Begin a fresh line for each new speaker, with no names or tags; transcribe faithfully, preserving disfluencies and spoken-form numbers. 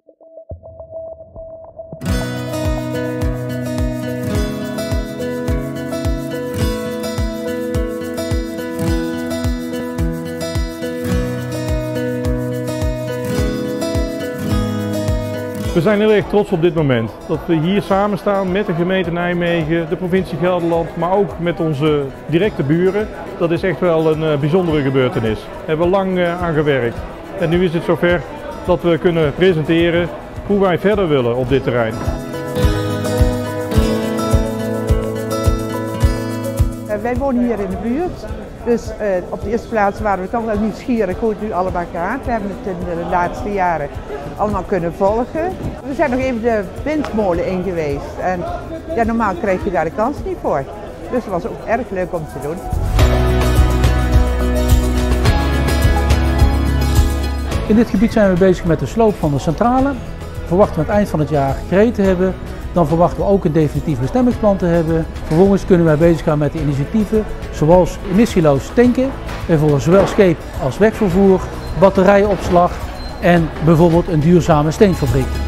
We zijn heel erg trots op dit moment dat we hier samen staan met de gemeente Nijmegen, de provincie Gelderland, maar ook met onze directe buren. Dat is echt wel een uh, bijzondere gebeurtenis. Daar hebben we lang uh, aan gewerkt. En nu is het zover dat we kunnen presenteren hoe wij verder willen op dit terrein.
Uh, wij wonen hier in de buurt, dus uh, op de eerste plaats waren we toch wel nieuwsgierig hoe het nu allemaal gaat. We hebben het in de laatste jaren allemaal kunnen volgen. We zijn nog even de windmolen in geweest en ja, normaal krijg je daar de kans niet voor. Dus het was ook erg leuk om te doen.
In dit gebied zijn we bezig met de sloop van de centrale. Verwachten we aan het eind van het jaar gereed te hebben. Dan verwachten we ook een definitief bestemmingsplan te hebben. Vervolgens kunnen wij bezig gaan met de initiatieven zoals emissieloos tanken. En voor zowel scheep als wegvervoer, batterijopslag en bijvoorbeeld een duurzame steenfabriek.